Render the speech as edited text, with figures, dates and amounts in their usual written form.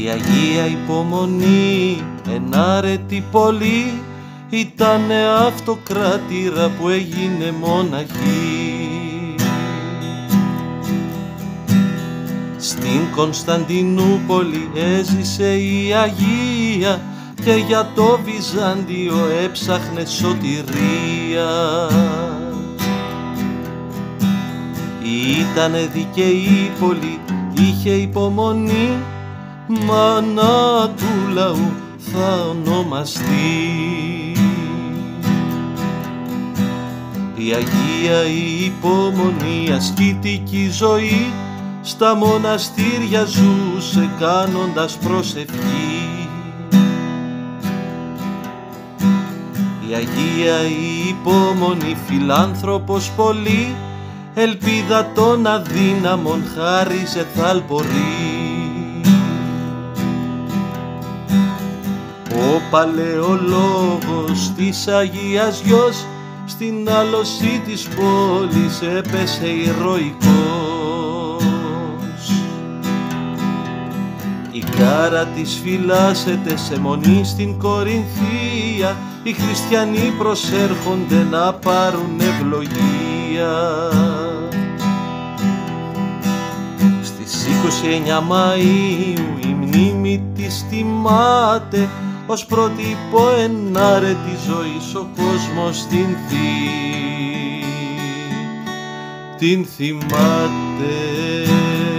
Η Αγία Υπομονή, ενάρετη πολύ, ήτανε αυτοκράτηρα που έγινε μοναχή. Στην Κωνσταντινούπολη έζησε η Αγία και για το Βυζάντιο έψαχνε σωτηρία. Ήτανε δικαιή πολύ, είχε υπομονή, μάνα του λαού θα ονομαστεί. Η Αγία η Υπομονή, ασκητική ζωή, στα μοναστήρια ζούσε κάνοντας προσευχή. Η Αγία η Υπομονή, φιλάνθρωπος πολύ, ελπίδα των αδύναμων χάριζε θαλπορή. Ο παλαιολόγος της Αγίας Γιος στην άλωση της πόλης έπεσε ηρωικός. Η κάρα της φυλάσσεται σε μονή στην Κορινθία, οι χριστιανοί προσέρχονται να πάρουν ευλογία. Στις 29 Μαΐου η μνήμη της τιμάται, ως πρότυπο ενάρετη ζωής ο κόσμος την θυμάται.